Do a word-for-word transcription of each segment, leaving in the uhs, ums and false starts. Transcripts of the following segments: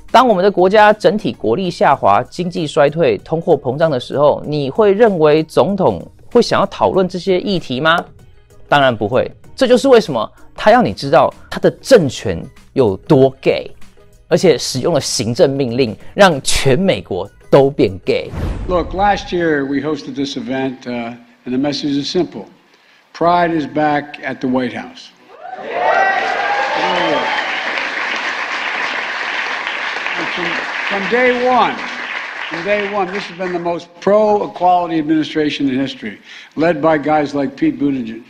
当我们的国家整体国力下滑、经济衰退、通货膨胀的时候，你会认为总统会想要讨论这些议题吗？当然不会。这就是为什么他要你知道他的政权有多 gay， 而且使用了行政命令让全美国都变 gay。 Look, last year we hosted this event, uh, and the message is simple. Pride is back at the White House. From, from day one, from day one, this has been the most pro-equality administration in history, led by guys like Pete Buttigieg.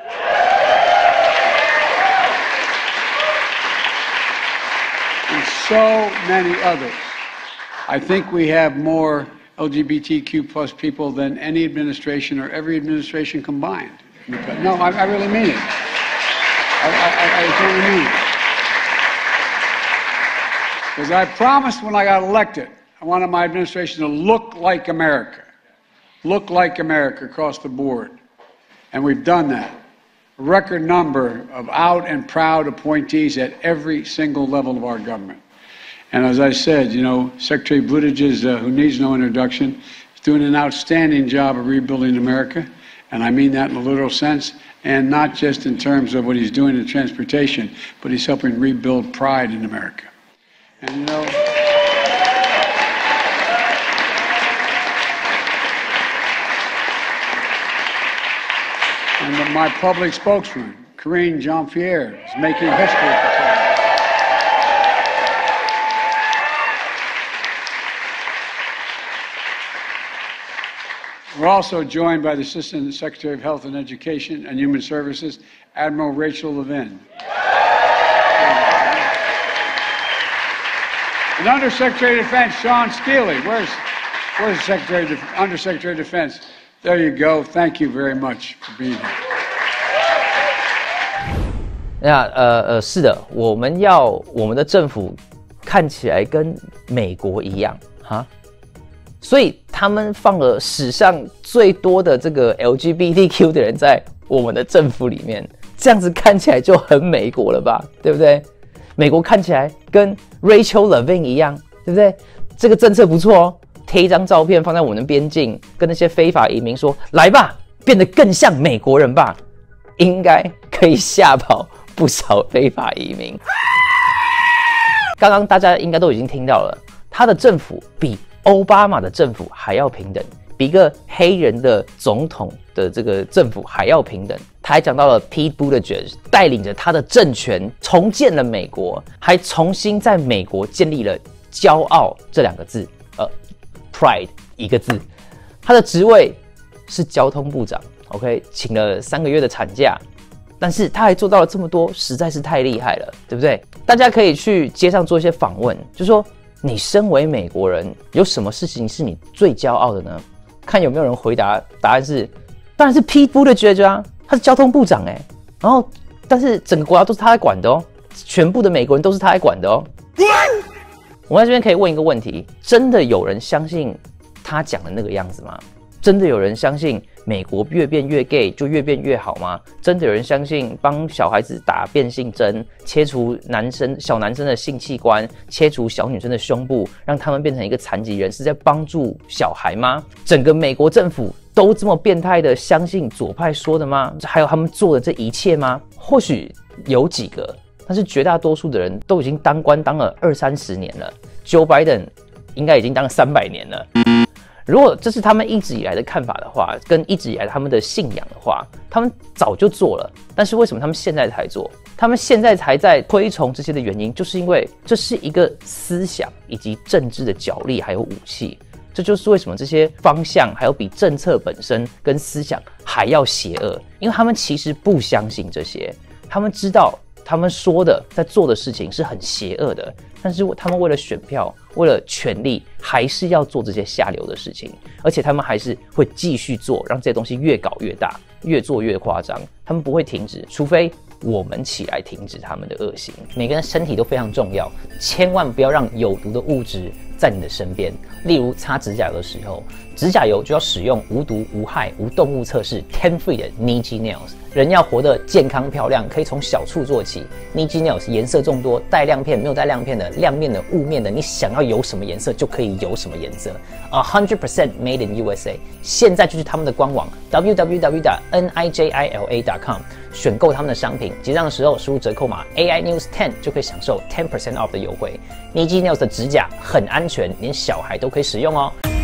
And so many others. I think we have more L G B T Q plus people than any administration or every administration combined. No, I, I really mean it. I, I, I really mean it. Because I promised when I got elected, I wanted my administration to look like America. Look like America across the board. And we've done that. A record number of out and proud appointees at every single level of our government. And as I said, you know, Secretary Buttigieg, uh, who needs no introduction, is doing an outstanding job of rebuilding America. And I mean that in a literal sense, and not just in terms of what he's doing in transportation, but he's helping rebuild pride in America. And you know, and my public spokesman, Karine Jean-Pierre, is making history at the time. We're also joined by the Assistant Secretary of Health and Education and Human Services, Admiral Rachel Levin. And Undersecretary of Defense, Sean Steele. Where's, where's the Secretary of De- Undersecretary of Defense? There you go. Thank you very much for being here. 那呃呃，是的，我们要我们的政府看起来跟美国一样哈。所以他们放了史上最多的这个 L G B T Q 的人在我们的政府里面，这样子看起来就很美国了吧，对不对？美国看起来跟 Rachel Levin 一样，对不对？这个政策不错哦，贴一张照片放在我们的边境，跟那些非法移民说：“来吧，变得更像美国人吧。”应该可以吓跑不少非法移民。刚刚大家应该都已经听到了，他的政府比奥巴马的政府还要平等，比一个黑人的总统的这个政府还要平等。他还讲到了 Pete Buttigieg 带领着他的政权重建了美国，还重新在美国建立了骄傲这两个字，呃 ，pride 一个字。他的职位是交通部长 ，OK， 请了三个月的产假，但是他还做到了这么多，实在是太厉害了，对不对？大家可以去街上做一些访问，就说。你身为美国人，有什么事情是你最骄傲的呢？看有没有人回答，答案是，当然是 Pete Buttigieg 啊，他是交通部长哎、欸，然后但是整个国家都是他在管的哦，全部的美国人都是他在管的哦。我在这边可以问一个问题：真的有人相信他讲的那个样子吗？真的有人相信美国越变越 gay 就越变越好吗？真的有人相信帮小孩子打变性针，切除男生小男生的性器官，切除小女生的胸部，让他们变成一个残疾人，是在帮助小孩吗？整个美国政府都这么变态的相信左派说的吗？还有他们做的这一切吗？或许有几个，但是绝大多数的人都已经当官当了二三十年了。Joe Biden 应该已经当了三百年了。如果这是他们一直以来的看法的话，跟一直以来他们的信仰的话，他们早就做了。但是为什么他们现在才做？他们现在才在推崇这些的原因，就是因为这是一个思想以及政治的角力还有武器。这就是为什么这些方向还有比政策本身跟思想还要邪恶，因为他们其实不相信这些，他们知道他们说的在做的事情是很邪恶的，但是他们为了选票为了权力还是要做这些下流的事情，而且他们还是会继续做，让这些东西越搞越大，越做越夸张，他们不会停止，除非我们起来停止他们的恶行。每个人身体都非常重要，千万不要让有毒的物质在你的身边，例如擦指甲油的时候， 指甲油就要使用无毒、无害、无动物测试 ten free 的 Niji Nails。人要活得健康漂亮，可以从小处做起。Niji Nails 颜色众多，带亮片、没有带亮片的、亮面的、雾面的，你想要有什么颜色就可以有什么颜色。one hundred percent made in U S A。现在就去他们的官网 w w w 点 nijila 点 com 选购他们的商品，结账的时候输入折扣码 A I News ten 就可以享受 ten percent off 的优惠。Niji Nails 的指甲很安全，连小孩都可以使用哦。